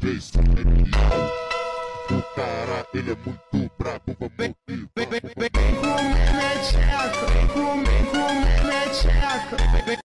Jason é milhão. O cara, ele é muito brabo, vamos ver. Vem comer minha tcheca, vem comer minha tcheca.